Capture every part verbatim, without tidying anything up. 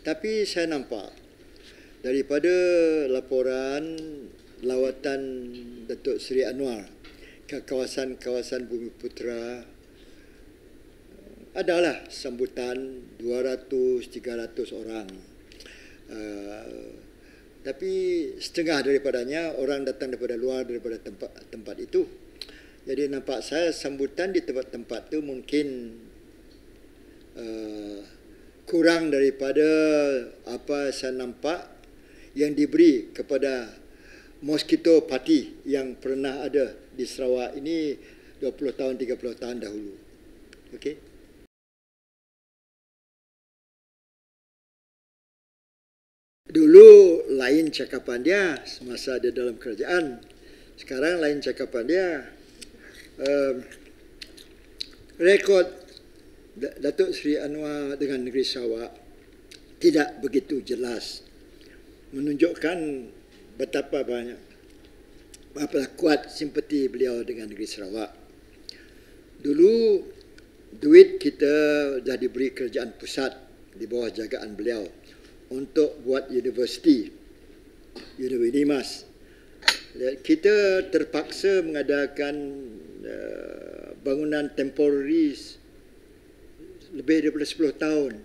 Tapi saya nampak daripada laporan lawatan Datuk Seri Anwar ke kawasan-kawasan Bumiputera, adalah sambutan dua ratus tiga ratus orang. Uh, tapi setengah daripadanya orang datang daripada luar, daripada tempat tempat itu. Jadi nampak saya sambutan di tempat-tempat itu mungkin uh, kurang daripada apa saya nampak yang diberi kepada Mosquito Party yang pernah ada di Sarawak ini dua puluh tahun, tiga puluh tahun dahulu. Okey. Dulu lain cakapan dia semasa dia dalam kerajaan. Sekarang lain cakapan dia. Uh, rekod Datuk Seri Anwar dengan negeri Sarawak tidak begitu jelas, menunjukkan betapa banyak, betapa kuat simpati beliau dengan negeri Sarawak. Dulu duit kita dah diberi kerajaan pusat di bawah jagaan beliau untuk buat universiti, Universiti Mas. Kita terpaksa mengadakan uh, bangunan temporaris lebih daripada sepuluh tahun.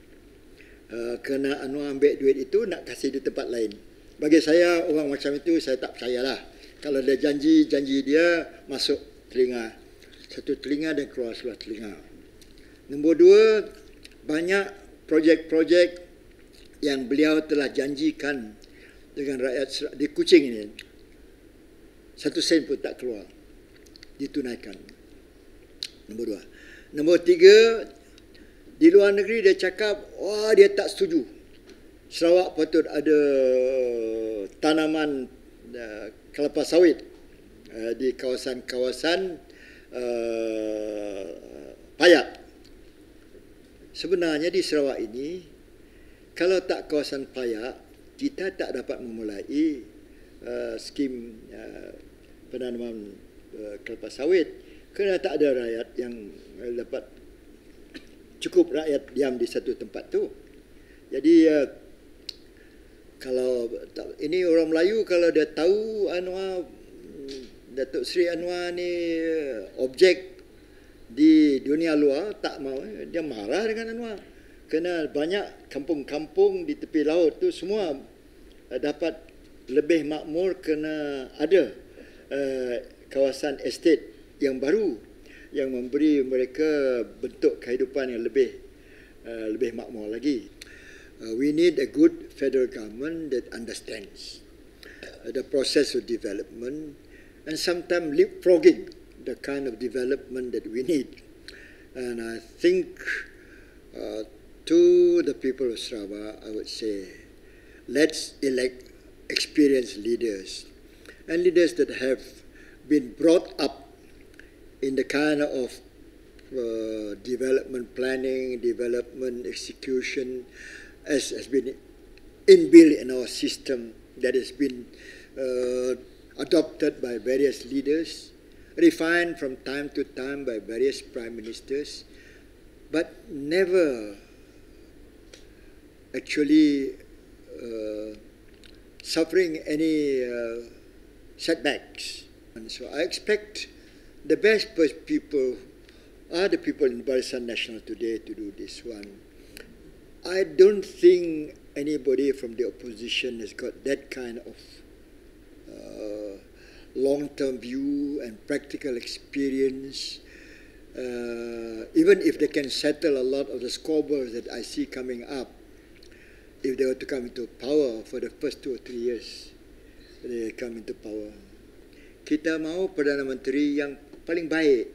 Uh, kerana Anwar ambil duit itu nak kasih di tempat lain. Bagi saya, orang macam itu saya tak percayalah. Kalau dia janji, janji dia masuk telinga. Satu telinga dan keluar sebelah telinga. Nombor dua, banyak projek-projek yang beliau telah janjikan dengan rakyat di Kuching ini, satu sen pun tak keluar ditunaikan. Nombor dua. Nombor tiga, di luar negeri dia cakap, wah dia tak setuju Sarawak patut ada tanaman uh, kelapa sawit uh, di kawasan-kawasan uh, payak. Sebenarnya di Sarawak ini, kalau tak kawasan payak, kita tak dapat memulai uh, skim uh, penanaman uh, kelapa sawit kerana tak ada rakyat yang uh, dapat cukup rakyat diam di satu tempat tu. Jadi uh, kalau ini orang Melayu, kalau dia tahu Anwar, Datuk Seri Anwar ni objek di dunia luar, tak mau, dia marah dengan Anwar. Kerana banyak kampung-kampung di tepi laut tu semua dapat lebih makmur kerana ada uh, kawasan estate yang baru yang memberi mereka bentuk kehidupan yang lebih uh, lebih makmur lagi. Uh, we need a good federal government that understands uh, the process of development and sometimes leapfrogging the kind of development that we need. And I think uh, to the people of Sarawak, I would say, let's elect experienced leaders and leaders that have been brought up in the kind of uh, development planning, development execution, as has been inbuilt in our system, that has been uh, adopted by various leaders, refined from time to time by various prime ministers, but never actually uh, suffering any uh, setbacks. And so I expect the best people are the people in Barisan Nasional today to do this one. I don't think anybody from the opposition has got that kind of uh, long-term view and practical experience. Uh, even if they can settle a lot of the squabbles that I see coming up, if they were to come into power for the first two or three years, they come into power. Kita mahu Perdana Menteri yang paling baik.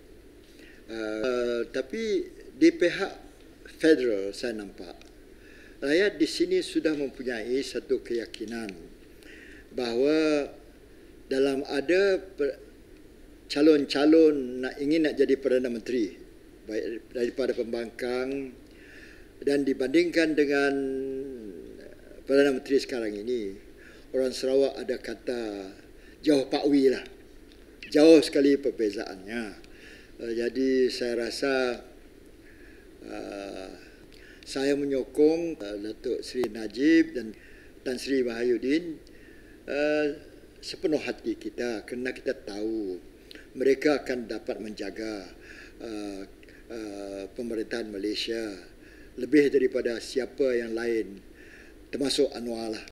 Uh, tapi di pihak federal saya nampak rakyat di sini sudah mempunyai satu keyakinan bahawa dalam ada calon-calon nak ingin nak jadi Perdana Menteri baik daripada pembangkang dan dibandingkan dengan Perdana Menteri sekarang ini, orang Sarawak ada kata jauh pakwi lah, jauh sekali perbezaannya. Uh, jadi saya rasa uh, saya menyokong uh, Datuk Seri Najib dan Tan Sri Mahyudin uh, sepenuh hati kita, kerana kita tahu mereka akan dapat menjaga uh, uh, pemerintahan Malaysia lebih daripada siapa yang lain, termasuk Anwar lah.